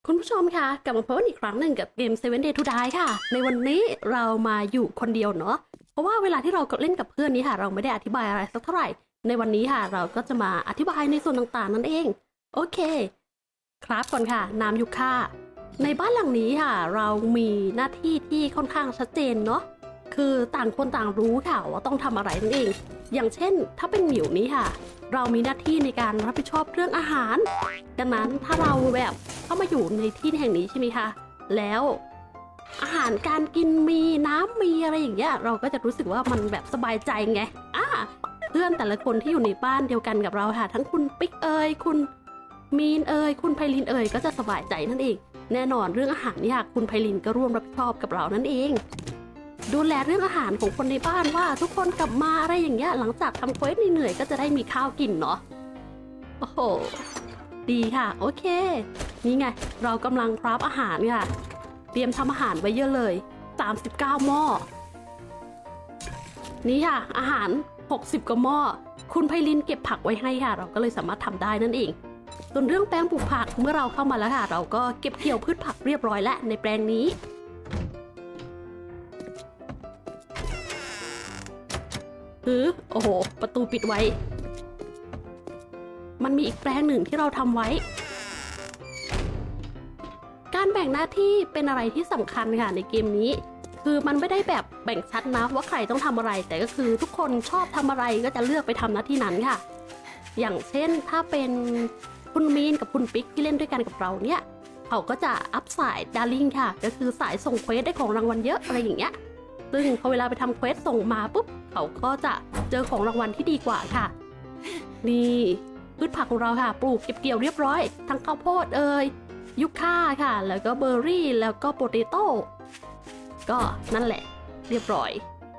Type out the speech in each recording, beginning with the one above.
คุณผู้ชมคะกลับมาพบกันอีกครั้งหนึ่งกับเกม Seven Day to Die ค่ะในวันนี้เรามาอยู่คนเดียวเนาะเพราะว่าเวลาที่เราเล่นกับเพื่อนนี้ค่ะเราไม่ได้อธิบายอะไรสักเท่าไหร่ในวันนี้ค่ะเราก็จะมาอธิบายในส่วนต่างๆนั่นเองโอเคครับก่อนค่ะน้ำยูค่าในบ้านหลังนี้ค่ะเรามีหน้าที่ที่ค่อนข้างชัดเจนเนาะคือต่างคนต่างรู้ค่ะว่าต้องทำอะไรนั่นเองอย่างเช่นถ้าเป็นหมิวนี้ค่ะเรามีหน้าที่ในการรับผิดชอบเรื่องอาหารดังนั้นถ้าเราแบบเข้ามาอยู่ในที่แห่งนี้ใช่ไหมคะแล้วอาหารการกินมีน้ำมีอะไรอย่างเงี้ยเราก็จะรู้สึกว่ามันแบบสบายใจไงเพื่อนแต่ละคนที่อยู่ในบ้านเดียวกันกับเราค่ะทั้งคุณปิ๊กคุณมีนคุณไพลินก็จะสบายใจนั่นเองแน่นอนเรื่องอาหารเนี่ยคุณไพลินก็ร่วมรับผิดชอบกับเรานั่นเองดูแลเรื่องอาหารของคนในบ้านว่าทุกคนกลับมาอะไรอย่างเงี้ยหลังจากทำเควสเหนื่อยก็จะได้มีข้าวกินเนาะโอ้โหดีค่ะโอเคนี่ไงเรากำลังคราฟอาหารค่ะเตรียมทำอาหารไว้เยอะเลย39หม้อนี่ค่ะอาหาร60กว่าหม้อคุณไพลินเก็บผักไว้ให้ค่ะเราก็เลยสามารถทำได้นั่นเองส่วนเรื่องแปลงปลูกผักเมื่อเราเข้ามาแล้วค่ะเราก็เก็บเกี่ยวพืชผักเรียบร้อยแล้วในแปลงนี้โอ้โหประตูปิดไว้มันมีอีกแปลงหนึ่งที่เราทำไว้การแบ่งหน้าที่เป็นอะไรที่สำคัญค่ะในเกมนี้คือมันไม่ได้แบบแบ่งชัดนะว่าใครต้องทำอะไรแต่ก็คือทุกคนชอบทำอะไรก็จะเลือกไปทำหน้าที่นั้นค่ะอย่างเช่นถ้าเป็นคุณมีนกับคุณปิ๊กที่เล่นด้วยกันกับเราเนี่ยเขาก็จะอัพสายดาร์ลิงค่ะก็คือสายส่งเควสได้ของรางวัลเยอะอะไรอย่างเงี้ยซึ่งพอเวลาไปทำเควสส่งมาปุ๊บเขาก็จะเจอของรางวัลที่ดีกว่าค่ะนี่พืชผักของเราค่ะปลูกเก็บเกี่ยวเรียบร้อยทั้งข้าวโพดยูคาค่ะแล้วก็เบอร์รี่แล้วก็โปเตโต้ก็นั่นแหละเรียบร้อย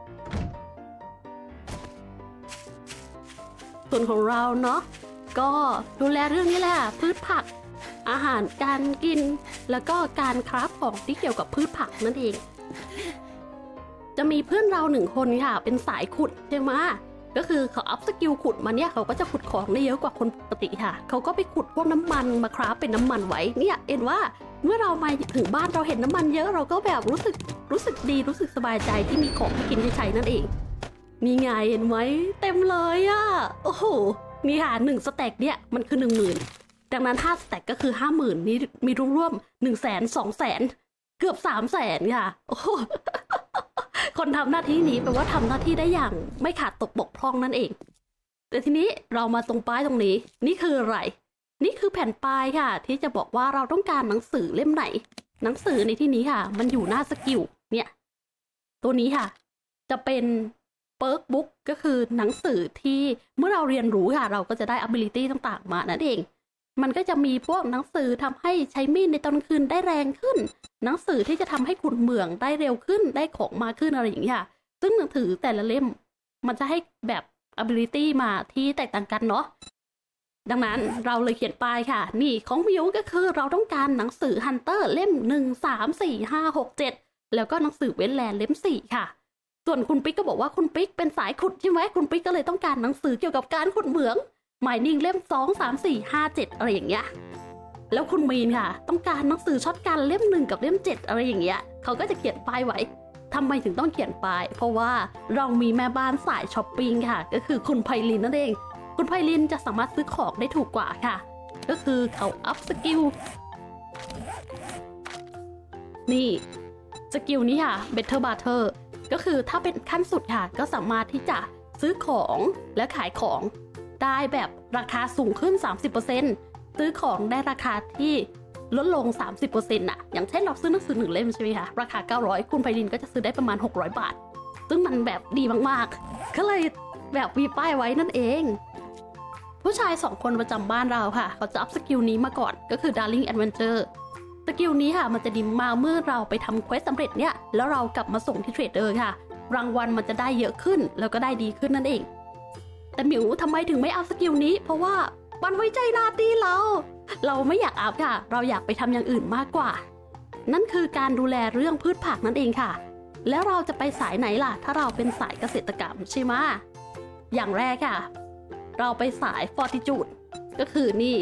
ส่วนของเราเนาะก็ดูแลเรื่องนี้แหละพืชผักอาหารการกินแล้วก็การคราฟของที่เกี่ยวกับพืชผักนั่นเองจะมีเพื่อนเรา1คนค่ะเป็นสายขุดใช่ไหมก็คือเขาอัพสกิลขุดมาเนี่ยเขาก็จะขุดของได้เยอะกว่าคนปกติค่ะเขาก็ไปขุดพวกน้ำมันมาคราฟเป็นน้ำมันไว้เนี่ยเอ็นว่าเมื่อเรามาถึงบ้านเราเห็นน้ำมันเยอะเราก็แบบรู้สึกดีรู้สึกสบายใจที่มีของให้กินให้ใช้นั่นเองมีไงเห็นไหมเต็มเลยโอ้โหนี่ค่ะ1สแต็กเนี่ยมันคือ 10,000 ดังนั้น5สแต็กก็คือ 50,000นี่มีรวมๆ 100,000 200,000 เกือบ 300,000 ค่ะโอ้โหคนทำหน้าที่นี้แปลว่าทำหน้าที่ได้อย่างไม่ขาดตกบกพร่องนั่นเองแต่ทีนี้เรามาตรงป้ายตรงนี้นี่คืออะไรนี่คือแผ่นป้ายค่ะที่จะบอกว่าเราต้องการหนังสือเล่มไหนหนังสือในที่นี้ค่ะมันอยู่หน้าสกิลเนี่ยตัวนี้ค่ะจะเป็นเปิร์กบุ๊กก็คือหนังสือที่เมื่อเราเรียนรู้ค่ะเราก็จะได้ ability ต่างๆมานั่นเองมันก็จะมีพวกหนังสือทำให้ใช้มีดในตอนคืนได้แรงขึ้นหนังสือที่จะทำให้ขุดเหมืองได้เร็วขึ้นได้ของมาขึ้นอะไรอย่างเงี้ยซึ่งหนังสือแต่ละเล่มมันจะให้แบบ ability มาที่แตกต่างกันเนาะดังนั้นเราเลยเขียนป้ายค่ะนี่ของมิวก็คือเราต้องการหนังสือ Hunter เล่ม1 3 4 5 6 7แล้วก็หนังสือเวทแลนด์เล่ม4ค่ะส่วนคุณปิ๊กก็บอกว่าคุณปิ๊กเป็นสายขุดใช่ไหมคุณปิ๊กก็เลยต้องการหนังสือเกี่ยวกับการขุดเหมืองMining เล่ม2 3 4 5 7อะไรอย่างเงี้ยแล้วคุณมีนค่ะต้องการหนังสือช็อตกันเล่ม1กับเล่ม7อะไรอย่างเงี้ยเขาก็จะเขียนป้ายไว้ทำไมถึงต้องเขียนป้ายเพราะว่าเรามีแม่บ้านสายช้อปปิ้งค่ะก็คือคุณไพลินนั่นเองคุณไพลินจะสามารถซื้อของได้ถูกกว่าค่ะก็คือเขาอัพสกิลนี่สกิลนี้ค่ะ Better Barter ก็คือถ้าเป็นขั้นสุดค่ะก็สามารถที่จะซื้อของและขายของได้แบบราคาสูงขึ้น 30% ซื้อของได้ราคาที่ลดลง 30% อย่างเช่นเราซื้อหนังสือ1เล่มใช่ไหมคะราคา900คุณไพลินก็จะซื้อได้ประมาณ600 บาทซึ่งมันแบบดีมากๆก็เลยแบบมีป้ายไว้นั่นเองผู้ชาย2คนประจำบ้านเราค่ะเขาจะอัพสกิลนี้มาก่อนก็คือ Darling Adventure สกิลนี้ค่ะมันจะดีมาเมื่อเราไปทำเควสสำเร็จเนี่ยแล้วเรากลับมาส่งที่เทรดเดอร์ค่ะรางวัลมันจะได้เยอะขึ้นแล้วก็ได้ดีขึ้นนั่นเองแต่หมิวทำไมถึงไม่อัพสกิลนี้เพราะว่ามันไว้ใจหน้าที่เราไม่อยากอัพค่ะเราอยากไปทำอย่างอื่นมากกว่านั่นคือการดูแลเรื่องพืชผักนั่นเองค่ะแล้วเราจะไปสายไหนล่ะถ้าเราเป็นสายเกษตรกรรมใช่ไหมอย่างแรกค่ะเราไปสาย Fortitude ก็คือนี่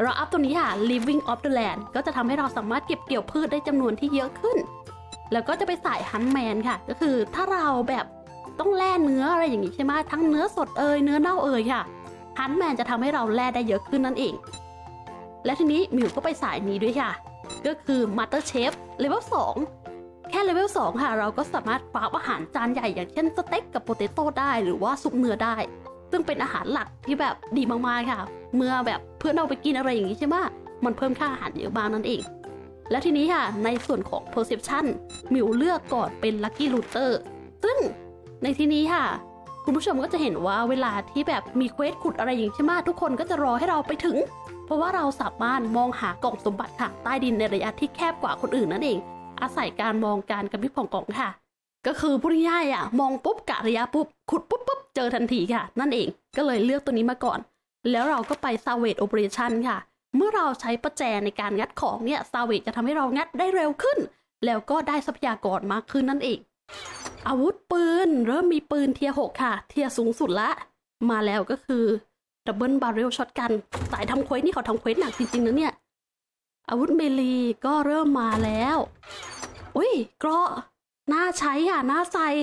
เราอัพตัวนี้ค่ะ Living of the Land ก็จะทำให้เราสามารถเก็บเกี่ยวพืชได้จำนวนที่เยอะขึ้นแล้วก็จะไปสายฮันแมนค่ะก็คือถ้าเราแบบต้องแล่เนื้ออะไรอย่างนี้ใช่ไหมทั้งเนื้อสดเนื้อเน่าค่ะฮันแมนจะทำให้เราแล่ได้เยอะขึ้นนั่นเองและทีนี้มิวก็ไปสายนี้ด้วยค่ะก็คือ Master Chef Level 2แค่ Level 2ค่ะเราก็สามารถคราฟอาหารจานใหญ่อย่างเช่นสเต็กกับโปเตโต้ได้หรือว่าซุปเนื้อได้ซึ่งเป็นอาหารหลักที่แบบดีมากๆค่ะเมื่อแบบเพื่อนเอาไปกินอะไรอย่างนี้ใช่ไหมมันเพิ่มค่าอาหารเยอะมากนั่นเองและทีนี้ค่ะในส่วนของ Perception มิวเลือกก่อนเป็น Lucky Looter ซึ่งในที่นี้ค่ะคุณผู้ชมก็จะเห็นว่าเวลาที่แบบมีเควสขุดอะไรอย่างนี้ใช่ไหมทุกคนก็จะรอให้เราไปถึงเพราะว่าเราสามารถมองหากล่องสมบัติค่ะใต้ดินในระยะที่แคบกว่าคนอื่นนั่นเองอาศัยการมองการกระพริบของกล่องค่ะก็คือพูดง่ายๆมองปุ๊บกะระยะปุ๊บขุดปุ๊บเจอทันทีค่ะนั่นเองก็เลยเลือกตัวนี้มาก่อนแล้วเราก็ไป Salvage Operation ค่ะเมื่อเราใช้ประแจในการงัดของเนี่ย Salvage จะทำให้เรางัดได้เร็วขึ้นแล้วก็ได้ทรัพยากรมากขึ้นนั่นเองอาวุธปืนเริ่มมีปืนเทียร์ 6ค่ะเทียร์สูงสุดละมาแล้วก็คือดับเบิลบาร์เรลช็อตกันสายทำเควสนี่เขาทำเควสหนักจริงๆนะเนี่ยอาวุธเมลีก็เริ่มมาแล้วอุ้ยเกราะน่าใช้อ่ะน่าใส่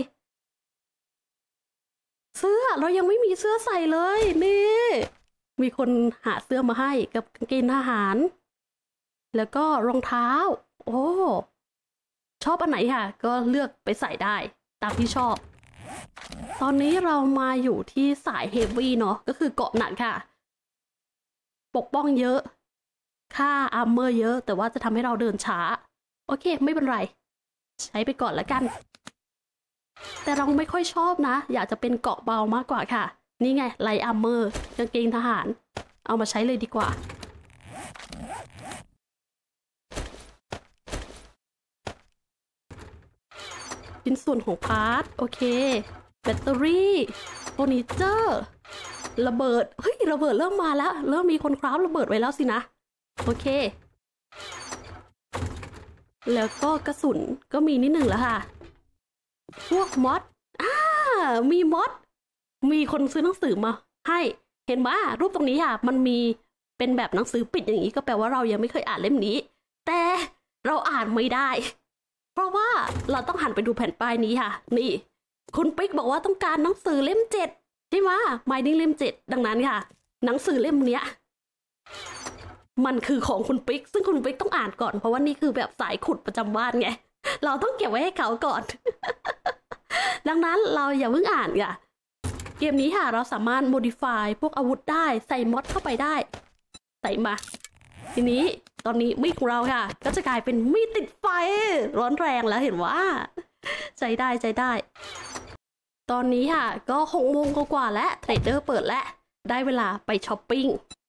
เสื้อเรายังไม่มีเสื้อใส่เลยนี่มีคนหาเสื้อมาให้กับกางเกงทหารแล้วก็รองเท้าโอ้ชอบอันไหนค่ะก็เลือกไปใส่ได้ตามที่ชอบตอนนี้เรามาอยู่ที่สายเฮฟวี่เนาะก็คือเกาะหนักค่ะปกป้องเยอะค่าอาร์เมอร์เยอะแต่ว่าจะทำให้เราเดินช้าโอเคไม่เป็นไรใช้ไปก่อนละกันแต่เราไม่ค่อยชอบนะอยากจะเป็นเกาะเบามากกว่าค่ะนี่ไงไลท์อาร์เมอร์กางเกงทหารเอามาใช้เลยดีกว่าชิ้นส่วนของพาร์ทโอเคแบตเตอรี่เฟอร์นิเจอร์ระเบิดเฮ้ยระเบิดเริ่มมาแล้วเริ่มมีคนคราฟระเบิดไว้แล้วสินะโอเคแล้วก็กระสุนก็มีนิดหนึ่งแล้วค่ะพวกมอดมีมอดมีคนซื้อหนังสือมาให้เห็นไหมรูปตรงนี้ค่ะมันมีเป็นแบบหนังสือปิดอย่างนี้ก็แปลว่าเรายังไม่เคยอ่านเล่มนี้แต่เราอ่านไม่ได้เพราะว่าเราต้องหันไปดูแผ่นป้ายนี้ค่ะนี่คุณปิ๊กบอกว่าต้องการหนังสือเล่ม7ใช่ไหมMiningเล่ม7ดังนั้นค่ะหนังสือเล่มเนี้ยมันคือของคุณปิ๊กซึ่งคุณปิ๊กต้องอ่านก่อนเพราะว่านี่คือแบบสายขุดประจำบ้านไงเราต้องเก็บไว้ให้เขาก่อน ดังนั้นเราอย่าเพิ่งอ่านค่ะเกมนี้ค่ะเราสามารถ modify พวกอาวุธได้ใส่มอดเข้าไปได้ใส่มาทีนี้ตอนนี้มีดของเราค่ะก็จะกลายเป็นมีดติดไฟร้อนแรงแล้วเห็นว่าใจได้ตอนนี้ค่ะก็6 โมงกว่าแล้วเทรดเดอร์เปิดแล้วได้เวลาไปช้อปปิ้ง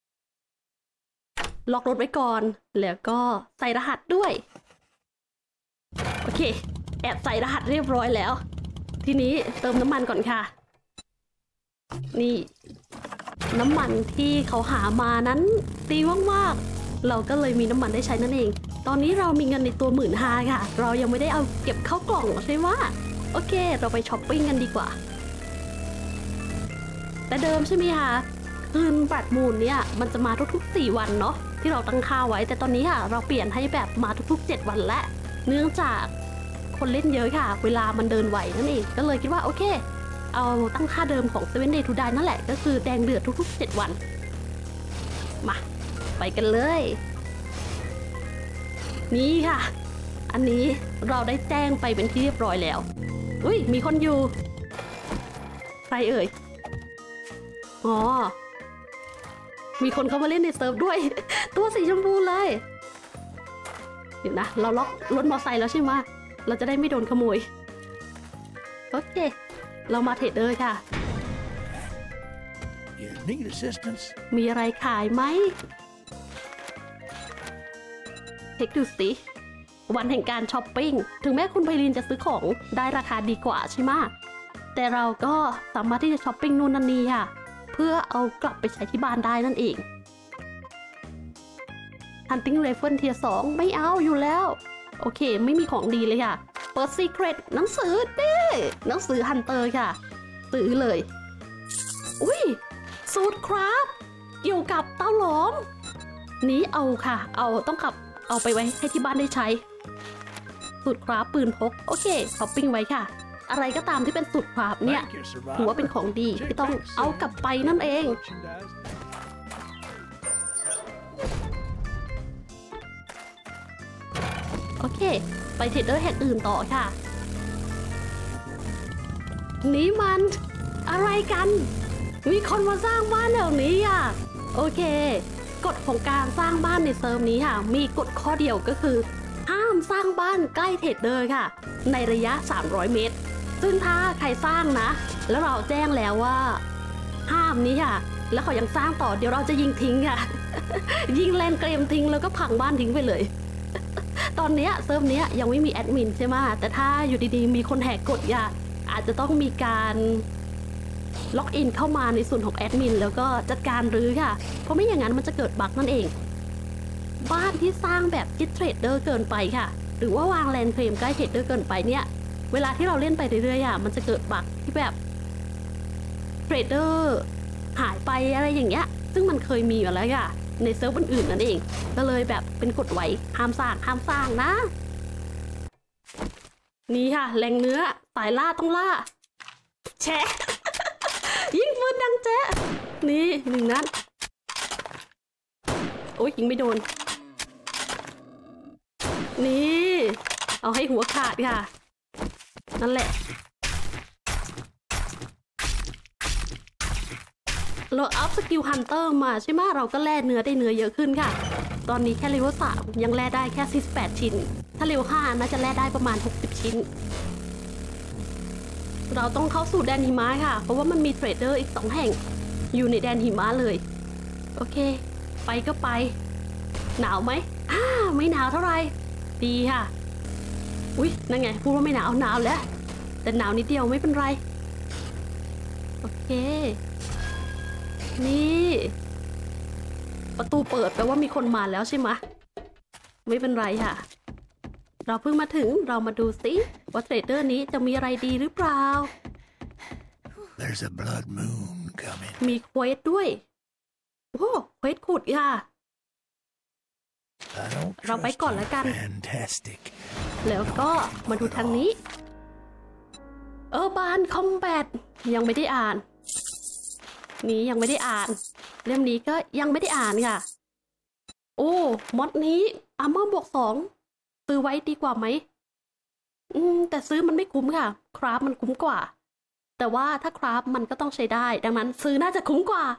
ล็อกรถไว้ก่อนแล้วก็ใส่รหัสด้วยโอเคแอบใส่รหัสเรียบร้อยแล้วทีนี้เติมน้ำมันก่อนค่ะนี่น้ำมันที่เขาหามานั้นดีมากๆเราก็เลยมีน้ำมันได้ใช้นั่นเองตอนนี้เรามีเงินในตัว15,000ค่ะเรายังไม่ได้เอาเก็บเข้ากล่องใช่ไหมโอเคเราไปช้อปปิ้งกันดีกว่าแต่เดิมใช่ไหมคะคืนบัตรมูลเนี่ยมันจะมาทุกๆ4 วันเนาะที่เราตั้งค่าไว้แต่ตอนนี้ค่ะเราเปลี่ยนให้แบบมาทุกๆ7 วันและเนื่องจากคนเล่นเยอะค่ะเวลามันเดินไหวนั่นเองก็เลยคิดว่าโอเคเอาตั้งค่าเดิมของ 7 Day to Die นั่นแหละก็คือแดงเดือดทุกๆ7 วันมาไปกันเลยนี่ค่ะอันนี้เราได้แจ้งไปเป็นที่เรียบร้อยแล้วอุ้ยมีคนอยู่ใครเอ่ยอ๋อมีคนเข้ามาเล่นในเซิร์ฟด้วยตัวสีชมพูเลยเดี๋ยวนะเราล็อกรถมอเตอร์ไซค์แล้วใช่ไหมเราจะได้ไม่โดนขโมยโอเคเรามาเทรดเดอร์ค่ะมีอะไรขายไหมเช็คดูสิวันแห่งการช้อปปิ้งถึงแม้คุณไพลินจะซื้อของได้ราคาดีกว่าใช่ไหมแต่เราก็สามารถที่จะช้อปปิ้งนู่นนั่นนี่ค่ะเพื่อเอากลับไปใช้ที่บ้านได้นั่นเอง Hunting Rifle เทียร์ 2ไม่เอาอยู่แล้วโอเคไม่มีของดีเลยค่ะเปิด Secret หนังสือดิหนังสือ Hunter ค่ะซื้อเลยอุ้ยสูตรครับเกี่ยวกับเตาหลอมนี้เอาค่ะต้องขับเอาไปไว้ให้ที่บ้านได้ใช้สูตรคราฟปืนพกโอเคช้อปปิ้งไว้ค่ะอะไรก็ตามที่เป็นสูตรคราฟเนี่ยถือว่าเป็นของดีที่ต้องเอากลับไปนั่นเองโอเคไปเทรดเดอร์แห่งอื่นต่อค่ะนี่มันอะไรกันมีคนมาสร้างบ้านแถวนี้อ่ะโอเคกฎของการสร้างบ้านในเซิร์ฟนี้ค่ะมีกฎข้อเดียวก็คือห้ามสร้างบ้านใกล้เทรดเดอร์ค่ะในระยะ300 เมตรซึ่งถ้าใครสร้างนะแล้วเราแจ้งแล้วว่าห้ามนี้ค่ะแล้วเขายังสร้างต่อเดี๋ยวเราจะยิงทิ้งค่ะ ยิงแลนเกมทิ้งแล้วก็พังบ้านทิ้งไปเลย ตอนนี้เซิร์ฟนี้ยังไม่มีแอดมินใช่ไหมแต่ถ้าอยู่ดีๆมีคนแหกกฎอย่าอาจจะต้องมีการล็อกอินเข้ามาในส่วนของแอดมินแล้วก็จัดการรื้อค่ะเพราะไม่อย่างนั้นมันจะเกิดบั๊กนั่นเองบ้านที่สร้างแบบคิดเทรดเดอร์เกินไปค่ะหรือว่าวางแลนเฟรมใกล้เทรดเดอร์เกินไปเนี่ยเวลาที่เราเล่นไปเรื่อยๆมันจะเกิดบั๊กที่แบบเทรดเดอร์หายไปอะไรอย่างเงี้ยซึ่งมันเคยมีอยู่แล้วค่ะในเซิร์ฟอื่นๆนั่นเองก็เลยแบบเป็นกฎไว้ห้ามสร้างนะนี่ค่ะแหล่งเนื้อสายล่าต้องล่าแชะ ยิงปืนดังแจ๊ะนี่1 นัดโอ้ยยิงไม่โดนนี่เอาให้หัวขาดค่ะนั่นแหละเราอัพสกิลฮันเตอร์มาใช่ไหมเราก็แล่เนื้อได้เนื้อเยอะขึ้นค่ะตอนนี้แค่เลเวล3ยังแล่ได้แค่48 ชิ้นถ้าเลเวล5น่าจะแล่ได้ประมาณ60 ชิ้นเราต้องเข้าสู่แดนหิมะค่ะเพราะว่ามันมีเทรดเดอร์อีก2 แห่งอยู่ในแดนหิมะเลยโอเคไปก็ไปหนาวไหมไม่หนาวเท่าไหร่ดีค่ะอุ๊ยนั่นไงพูดว่าไม่หนาวแล้วแต่หนาวนิดเดียวไม่เป็นไรโอเคนี่ประตูเปิดแปลว่ามีคนมาแล้วใช่ไหมไม่เป็นไรค่ะเราเพิ่งมาถึงเรามาดูสิว่าเทรดเดอร์นี้จะมีอะไรดีหรือเปล่า There's a blood moon coming. มีเควสด้วยโอ้เควสขุดค่ะเราไปก่อนแล้วกัน Fantastic. แล้วก็มาดูทางนี้บานคอมแบทยังไม่ได้อ่านนี้ยังไม่ได้อ่านเล่มนี้ก็ยังไม่ได้อ่านค่ะโอ้มอดนี้อาร์เมอร์บวก2ซื้อไว้ดีกว่าไหมแต่ซื้อมันไม่คุ้มค่ะคราฟมันคุ้มกว่าแต่ว่าถ้าคราฟมันก็ต้องใช้ได้ดังนั้นซื้อน่าจะคุ้มกว่า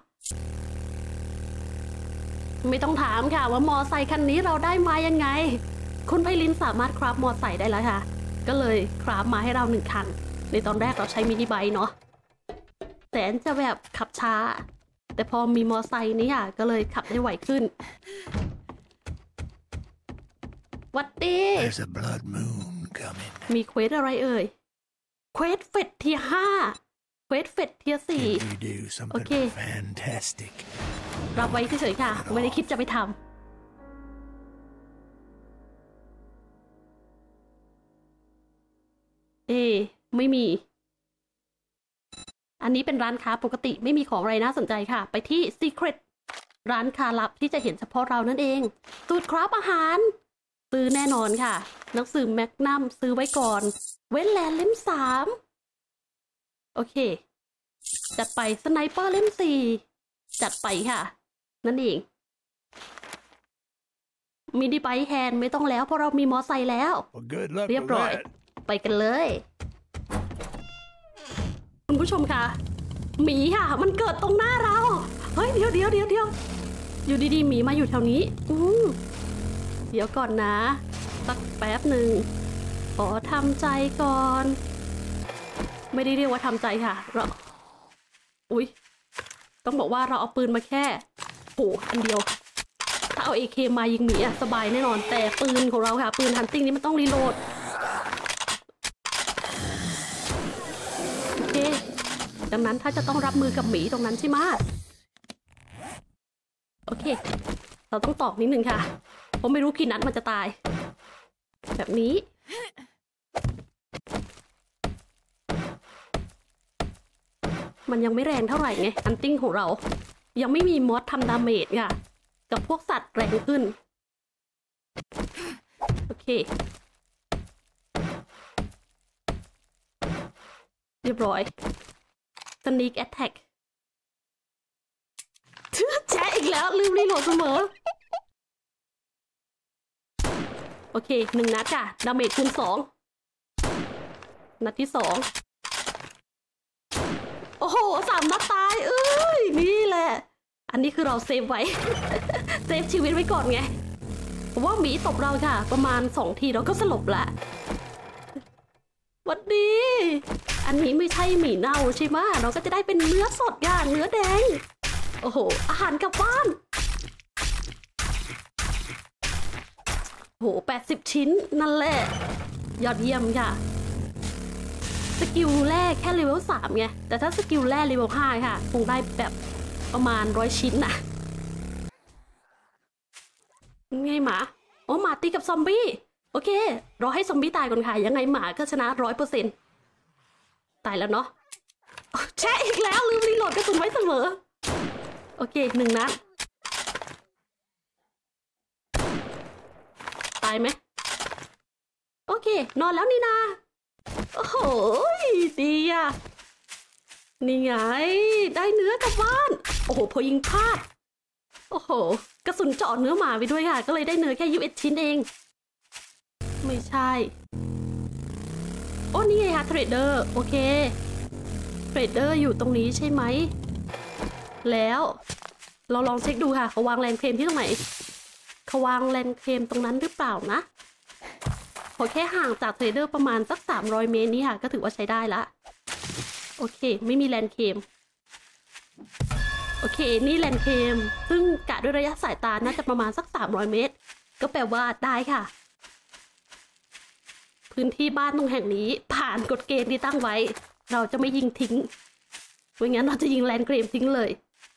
ไม่ต้องถามค่ะว่ามอไซค์คันนี้เราได้มายังไงคุณไพลินสามารถคราฟมอไซค์ได้แล้วค่ะก็เลยคราฟมาให้เรา1 คันในตอนแรกเราใช้มินิไบค์เนาะแต่จะแบบขับช้าแต่พอมีมอไซค์นี้ค่ะก็เลยขับได้ไวขึ้นวัดดีมีเควสอะไรเอ่ยเควสเฟดเทียร์5เควสเฟดเทียร์4โอเครับไว้เฉยๆค่ะไม่ได้คิดจะไปทำไม่มีอันนี้เป็นร้านค้าปกติไม่มีของอะไรน่าสนใจค่ะไปที่ Secret ร้านค้าลับที่จะเห็นเฉพาะเรานั่นเองสูตรคราฟอาหารซื้อแน่นอนค่ะหนังสือแมกนัมซื้อไว้ก่อนเว้นแลนเล่ม3โอเคจัดไปสไนเปอร์เล่ม4จัดไปค่ะนั่นเองมินิไบค์แฮนด์ไม่ต้องแล้วเพราะเรามีมอไซค์แล้วเรียบร้อยไปกันเลยคุณผู้ชมค่ะหมีค่ะมันเกิดตรงหน้าเราเฮ้ยเดี๋ยวอยู่ดีๆหมีมาอยู่แถวนี้เดี๋ยวก่อนนะสักแป๊บหนึ่งขอทำใจก่อนไม่ได้เรียกว่าทำใจค่ะเราอุ๊ยต้องบอกว่าเราเอาปืนมาแค่อันเดียวถ้าเอา AK มายิงหมีสบายแน่นอนแต่ปืนของเราค่ะปืนฮันติ้งนี้มันต้องรีโหลดโอเคดังนั้นถ้าจะต้องรับมือกับหมีตรงนั้นใช่ไหมโอเคเราต้องตอกนิดนึงค่ะผมไม่รู้กี่นัดมันจะตายแบบนี้มันยังไม่แรงเท่าไหร่ไงฮันติ้งของเรายังไม่มีมอสทำดาเมจค่ะกับพวกสัตว์แรงขึ้นโอเคเรียบร้อย Sneak Attack แชะอีกแล้วลืมรีโหลดเสมอโอเค1 นัดค่ะดาเมจคูณ2นัดที่2โอ้โห3 นัดตายเอ้ยนี่แหละอันนี้คือเราเซฟไว้ เซฟชีวิตไว้ก่อนไงเพราะว่าหมีตบเราค่ะประมาณ2 ทีเราก็สลบละวัดดีอันนี้ไม่ใช่หมีเน่าใช่ไหมเราก็จะได้เป็นเนื้อสดย่างเนื้อแดงโอ้โหอาหารกลับบ้านโห80 ชิ้นนั่นแหละยอดเยี่ยมค่ะสกิลแรกแค่เลเวล3ไงแต่ถ้าสกิลแรกเลเวล5ค่ะคงได้แบบประมาณ100 ชิ้นนะไงหมาโอ้หมาตีกับซอมบี้โอเครอให้ซอมบี้ตายก่อนค่ะยังไงหมาก็ชนะ 100%ตายแล้วเนาะแช่อีกแล้วลืมรีโหลดกระสุนไว้เสมอโอเค1 นัดตายไหมโอเคนอนแล้วนี่นาโอ้โหดีอ่ะนี่ไงได้เนื้อกลับบ้านโอ้โหพอยิงพลาดโอ้โหกระสุนเจาะเนื้อหมาไปด้วยค่ะก็เลยได้เนื้อแค่21 ชิ้นเองไม่ใช่โอ้นี่ไงคะเทรดเดอร์โอเคเทรดเดอร์อยู่ตรงนี้ใช่ไหมแล้วเราลองเช็คดูค่ะเขาวางแลนด์เคลมที่ตรงไหนเขาวางแลนด์เคลมตรงนั้นหรือเปล่านะพอแค่ห่างจากเทรดเดอร์ประมาณสัก300 เมตรนี้ค่ะก็ถือว่าใช้ได้ละโอเคไม่มีแลนด์เคลมโอเคนี่แลนด์เคลมซึ่งกะด้วยระยะสายตาน่าจะประมาณสัก300 เมตรก็แปลว่าได้ค่ะพื้นที่บ้านตรงแห่งนี้ผ่านกฎเกณฑ์ที่ตั้งไว้เราจะไม่ยิงทิ้งไม่งั้นเราจะยิงแลนด์เคลมทิ้งเลย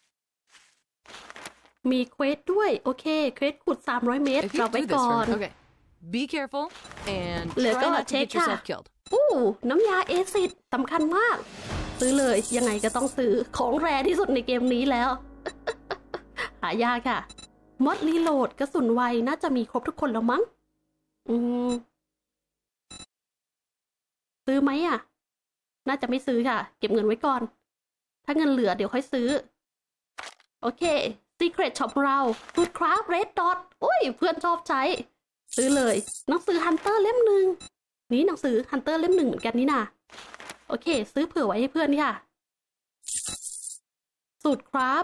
มีเควสด้วยโอเคเควสขุด300 เมตรเราไว้ก่อน Be careful and แล้วก็ try not to เช็ค get ค่ะ yourself killed. น้ำยาเอซิดสำคัญมากซื้อเลยยังไงก็ต้องซื้อของแรที่สุดในเกมนี้แล้ว หายากค่ะมอดรีโหลดกระสุนไวน่าจะมีครบทุกคนแล้วมั้งซื้อไหมอ่ะน่าจะไม่ซื้อค่ะเก็บเงินไว้ก่อนถ้าเงินเหลือเดี๋ยวค่อยซื้อโอเค Secret Shop ของเรา Food Craft Red Dot อุ้ยเพื่อนชอบใช้ซื้อเลยหนังสือ Hunter เล่ม 1นี่หนังสือ Hunter เล่ม 1เหมือนกันนี่นาโอเคซื้อเผื่อไว้ให้เพื่อนค่ะสูตรครับ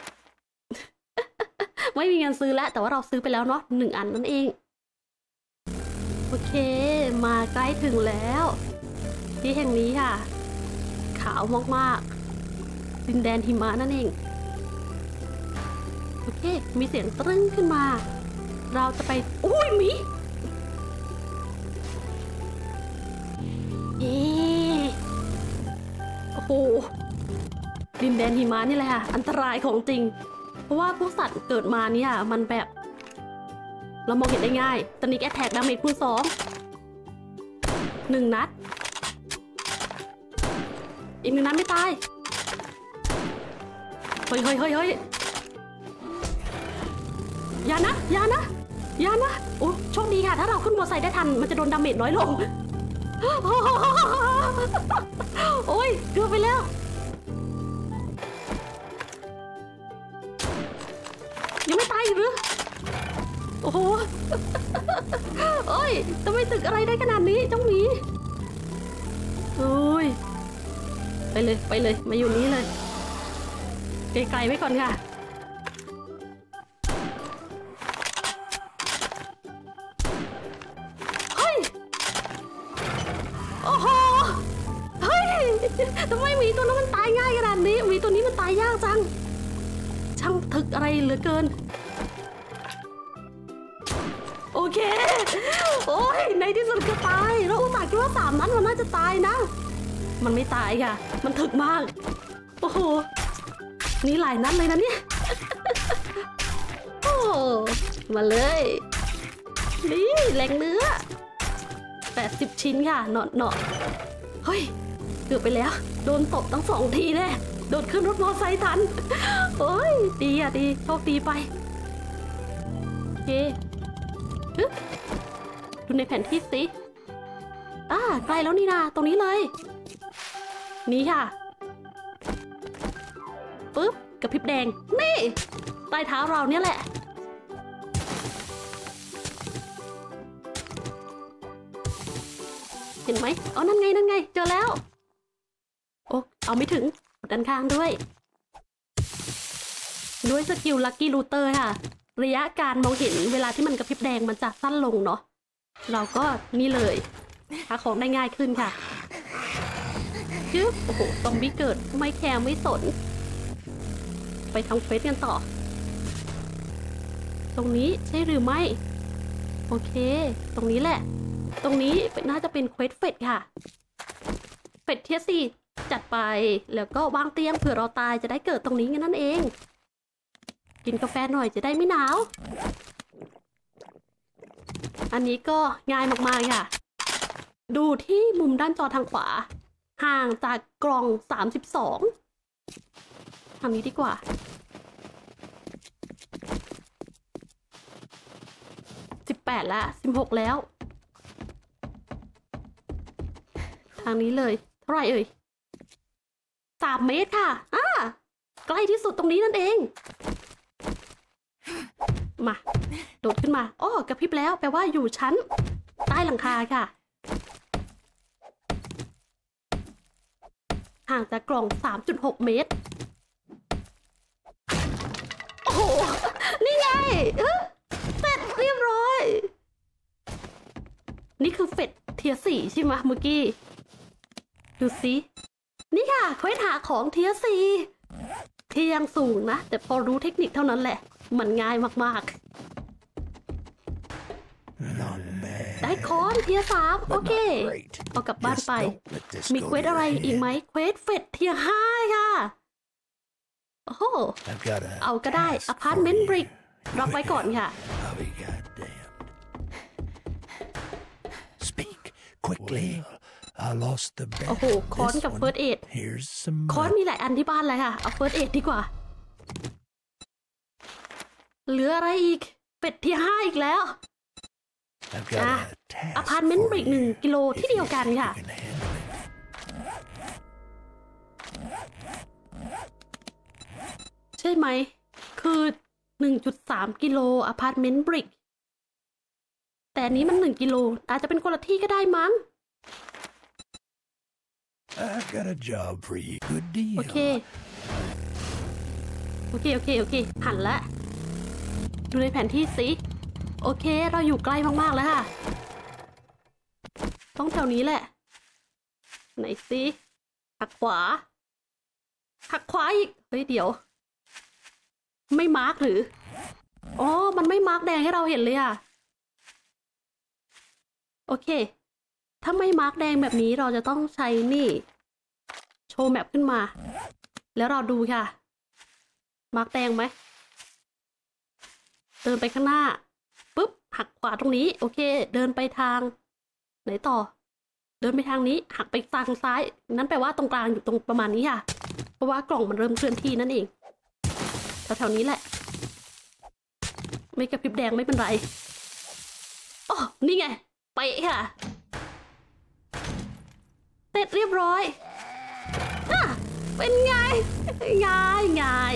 ไม่มีเงินซื้อแล้วแต่ว่าเราซื้อไปแล้วเนาะ1 อันนั่นเองโอเคมาใกล้ถึงแล้วที่แห่งนี้ค่ะขาวมากๆดินแดนหิมะนั่นเองโอเคมีเสียงตรึ้งขึ้นมาเราจะไปอุ้ยหมีโอ้โหดินแดนหิมะนี่แหละค่ะอันตรายของจริงเพราะว่าพวกสัตว์เกิดมาเนี่ยมันแบบเรามองเห็นได้ง่ายสนิกแอทแทกดาเมจคูณ2 1 นัดอีก1 นัดไม่ตายเฮ้ยอย่านะโอ้โชคดีค่ะถ้าเราขึ้นมอเตอร์ไซค์ได้ทันมันจะโดนดาเมจน้อยลงโอ้ยเกือบไปแล้วยังไม่ตายอีกหรือโอ้โหโอ้ยทำไมตึกอะไรได้ขนาดนี้เจ้าหมีโอ้ยไปเลยมาอยู่นี้เลยไกลๆไว้ก่อนค่ะเฮ้ยโอ้โหเฮ้ยทำไมหมีตัวนั้นมันตายง่ายขนาดนี้หมีตัวนี้มันตายยากจังช่างถึกอะไรเหลือเกินโอเคโอ้ยในที่สุดก็ตายเราอุตส่าห์คิดว่า3 นัดมันน่าจะตายนะมันไม่ตายค่ะมันถึกมากโอ้โหนี่หลายนัดเลยนะเนี่ยโอ้มาเลยนี่แหล่งเนื้อ80 ชิ้นค่ะเนาะเฮ้ยเกือบไปแล้วโดนตบตั้ง2 ทีแน่โดดขึ้นรถมอไซค์ทันโอ้ยดีอ่ะดีโชคดีไปฮึดูในแผนที่สิใกล้แล้วนี่นาตรงนี้เลย นี่ค่ะปึ๊บกระพริบแดงนี่ใต้เท้าเราเนี่ยแหละเห็นไหมเอานั่นไงเจอแล้วโอ้เอาไม่ถึงด้านข้างด้วยสกิลลัคกี้ลูเตอร์ค่ะระยะการมองเห็นเวลาที่มันกระพริบแดงมันจะสั้นลงเนาะเราก็นี่เลยหาของได้ง่ายขึ้นค่ะจึ๊บโอ้โหซอมบี้เกิดไม่แคร์ไม่สนไปทำเฟสกันต่อตรงนี้ใช่หรือไม่โอเคตรงนี้แหละตรงนี้น่าจะเป็นเควสเฟสค่ะเฟสเทียสี่จัดไปแล้วก็วางเตียงเผื่อเราตายจะได้เกิดตรงนี้กันนั่นเองกินกาแฟหน่อยจะได้ไม่หนาวอันนี้ก็ง่ายมากๆค่ะดูที่มุมด้านจอทางขวาห่างจากกล่อง32ทำนี้ดีกว่า18แล้ว16แล้วทางนี้เลยเท่าไหร่เอ่ย3 เมตรค่ะใกล้ที่สุดตรงนี้นั่นเองมาโดดขึ้นมาอ้อกระพริบแล้วแปลว่าอยู่ชั้นใต้หลังคาค่ะห่างจากกล่อง 3.6 เมตรโอ้โหนี่ไงเสร็จเรียบร้อยนี่คือเฟสเทียร์4ใช่ไหมเมื่อกี้ดูสินี่ค่ะเควสหาของเทียร์4ที่ยังสูงนะแต่พอรู้เทคนิคเท่านั้นแหละมันง่ายมากๆได้คอนเทียร์3โอเคเอากลับบ้านไปมีเควสอะไรอีกไหมเควสเฟสเทียร์5ค่ะโอ้โหเอาก็ได้อพาร์ตเมนต์บริกรับไว้ก่อนค่ะ Speak quickly. I lost the bet. โอ้โหคอนกับเฟิร์สเอด Here's some. คอนมีหลายอันที่บ้านเลยค่ะเอาเฟิร์สเอดดีกว่าเหลืออะไรอีกเป็ดที่5อีกแล้วอพาร์ตเมนต์บริก1 กิโลที่เดียวกันค่ะใช่ไหมคือ 1.3 กิโลอพาร์ตเมนต์บริกแต่นี้มัน1 กิโลอาจจะเป็นคนละที่ก็ได้มั้ง I've got a job for you. Good deal. โอเคหันละดูในแผนที่สิโอเคเราอยู่ใกล้มากๆแล้วค่ะต้องแถวนี้แหละไหนสิหักขวาอีกเฮ้ยเดี๋ยวไม่มาร์กหรืออ๋อมันไม่มาร์กแดงให้เราเห็นเลยอ่ะโอเคถ้าไม่มาร์กแดงแบบนี้เราจะต้องใช้นี่โชว์แมปขึ้นมาแล้วเราดูค่ะมาร์กแดงไหมเดินไปข้างหน้าปุ๊บหักขวาตรงนี้โอเคเดินไปทางไหนต่อเดินไปทางนี้หักไปทางซ้ายนั้นแปลว่าตรงกลางอยู่ตรงประมาณนี้ค่ะเพราะว่ากล่องมันเริ่มเคลื่อนที่นั่นเองแถวๆนี้แหละไม่กระพริบแดงไม่เป็นไรอ๋อนี่ไงไปค่ะเสร็จเรียบร้อยเป็นไงง่าย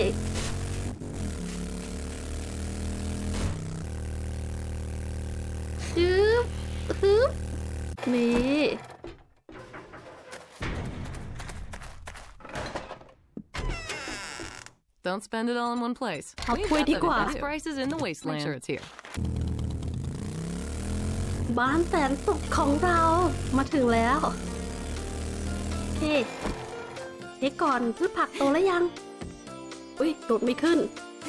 ฮึบนี่ Don't spend it all in one place. เอาถ้วยดีกว่า Best prices in the wasteland. Make sure it's here. บ้านแสนสุขของเรามาถึงแล้วโอเคเช็คก่อนพืชผักโตแล้วยังอุ้ยโดดไม่ขึ้น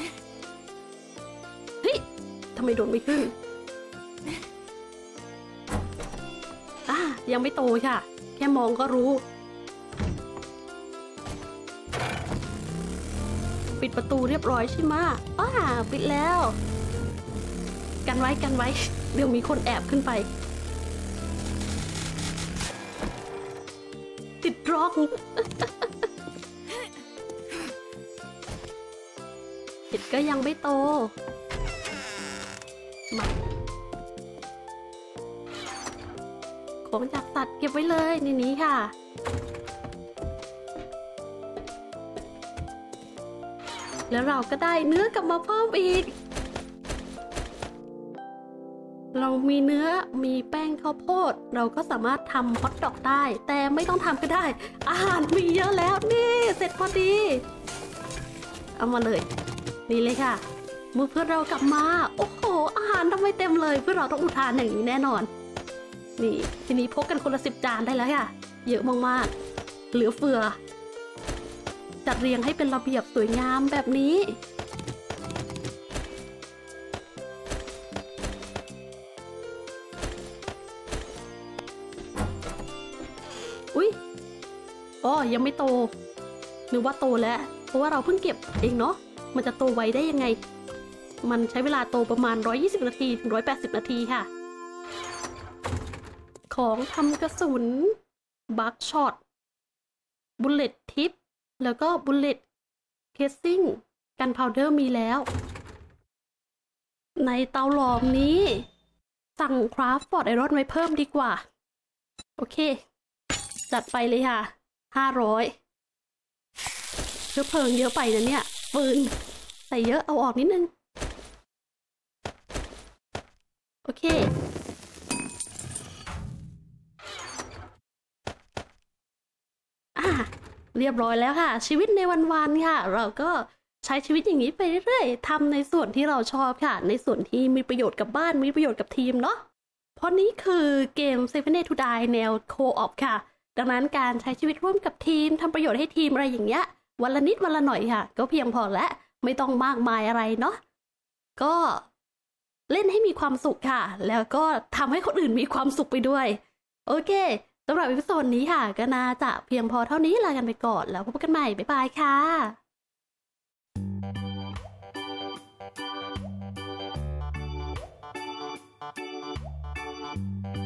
เฮ้ยทำไมโดดไม่ขึ้นยังไม่โตค่ะแค่มองก็รู้ปิดประตูเรียบร้อยใช่ไหมปิดแล้วกันไว้เดี๋ยวมีคนแอบขึ้นไปติดร่องเห็ดก็ยังไม่โตของจากสัตว์เก็บไว้เลยในนี้ค่ะ แล้วเราก็ได้เนื้อกลับมาเพิ่มอีก เรามีเนื้อมีแป้งข้าวโพดเราก็สามารถทำฮอทดอกได้แต่ไม่ต้องทำก็ได้อาหารมีเยอะแล้วนี่เสร็จพอดีเอามาเลยนี่เลยค่ะเมื่อเพื่อนเรากลับมาโอ้โหอาหารทำไมเต็มเลยเพื่อนเราต้องอุทานอย่างนี้แน่นอนนี่ทีนี้พกกันคนละ10 จานได้แล้วค่ะเยอะมากๆเหลือเฟือจัดเรียงให้เป็นระเบียบสวยงามแบบนี้อุ๊ยอ๋อยังไม่โตนึกว่าโตแล้วเพราะว่าเราเพิ่งเก็บเองเนาะมันจะโตไวได้ยังไงมันใช้เวลาโตประมาณ120 นาทีถึง180 นาทีค่ะของทำกระสุนบัคช็อตบุลเลตทิปแล้วก็บุลเลตเคสซิ่งกันพาวเดอร์มีแล้วในเตาหลอมนี้สั่งคราฟฟอร์ดไอรอนไว้เพิ่มดีกว่าโอเคจัดไปเลยค่ะ500เชื้อเพลิงเยอะไปนะเนี่ยปืนใส่เยอะเอาออกนิดนึงโอเคเรียบร้อยแล้วค่ะชีวิตในวันๆค่ะเราก็ใช้ชีวิตอย่างนี้ไปเรื่อยๆทำในส่วนที่เราชอบค่ะในส่วนที่มีประโยชน์กับบ้านมีประโยชน์กับทีมเนาะเพราะนี้คือเกม Seven Days to Die แนว Co-op ค่ะดังนั้นการใช้ชีวิตร่วมกับทีมทำประโยชน์ให้ทีมอะไรอย่างเงี้ยวันละนิดวันละหน่อยค่ะก็เพียงพอและไม่ต้องมากมายอะไรเนาะก็เล่นให้มีความสุขค่ะแล้วก็ทำให้คนอื่นมีความสุขไปด้วยโอเคสำหรับอีพิโซดนี้ค่ะก็น่าจะเพียงพอเท่านี้ลากันไปก่อนแล้วพบกันใหม่บ๊ายบายค่ะ